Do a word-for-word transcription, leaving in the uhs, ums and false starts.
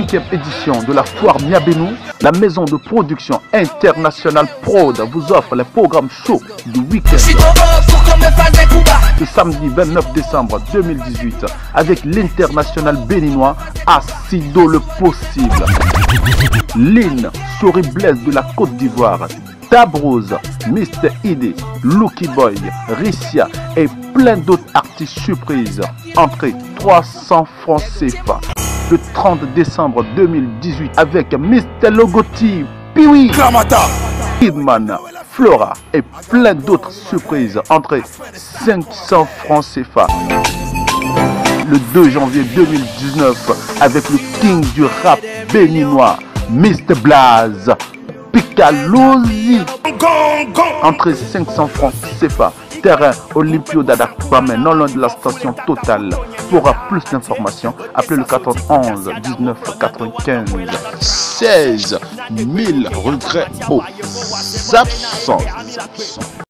cinquième édition de la foire Miabenou, la maison de production internationale Prod vous offre les programmes chauds du week-end. Ce samedi vingt-neuf décembre deux mille dix-huit, avec l'international béninois Acido le possible. Lynn, Sori Blaise de la Côte d'Ivoire, Tabrose, Mister Idé, Lucky Boy, Rissia et plein d'autres artistes surprises. Entrée trois cents francs C F A. Le trente décembre deux mille dix-huit avec Mister Logoti, Piwi, Klamata, Kidman, Flora et plein d'autres surprises. Entrée cinq cents francs C F A. Le deux janvier deux mille dix-neuf avec le king du rap béninois, Mister Blaze, Picalosi. Entrée cinq cents francs C F A. Terrain Olympio d'Adakbamé, non loin de la station Total. Pour plus d'informations, appelez le quatorze onze dix-neuf quatre-vingt-quinze. seize mille regrets aux absents.